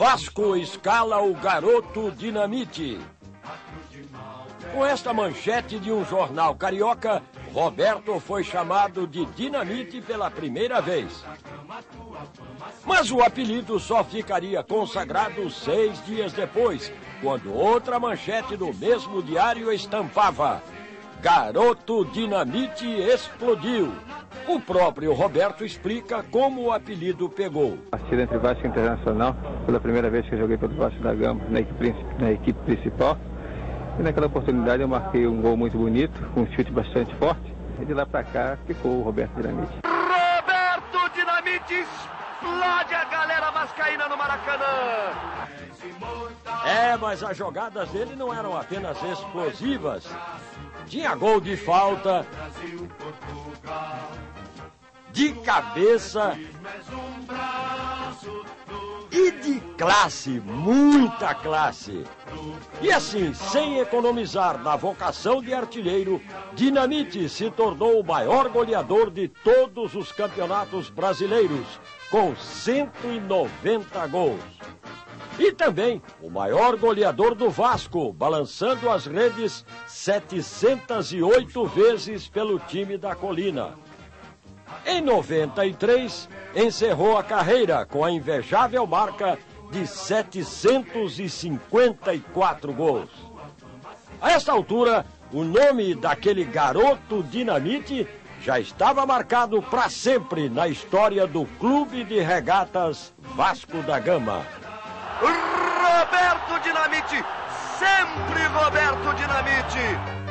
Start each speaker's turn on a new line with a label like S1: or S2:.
S1: Vasco escala o garoto Dinamite. Com esta manchete de um jornal carioca, Roberto foi chamado de Dinamite pela primeira vez. Mas o apelido só ficaria consagrado 6 dias depois, quando outra manchete do mesmo diário estampava: Garoto Dinamite explodiu. O próprio Roberto explica como o apelido pegou.
S2: Partida entre Vasco e Internacional, pela primeira vez que eu joguei pelo Vasco da Gama na equipe principal. E naquela oportunidade eu marquei um gol muito bonito, com um chute bastante forte. E de lá pra cá ficou o Roberto Dinamite.
S3: Roberto Dinamite explode a galera vascaína no Maracanã.
S1: Mas as jogadas dele não eram apenas explosivas. Tinha gol de falta, de cabeça e de classe, muita classe. E assim, sem economizar na vocação de artilheiro, Dinamite se tornou o maior goleador de todos os campeonatos brasileiros, com 190 gols. E também o maior goleador do Vasco, balançando as redes 708 vezes pelo time da Colina. Em 93, encerrou a carreira com a invejável marca de 754 gols. A esta altura, o nome daquele garoto Dinamite já estava marcado para sempre na história do Clube de Regatas Vasco da Gama.
S3: Roberto Dinamite, sempre Roberto Dinamite.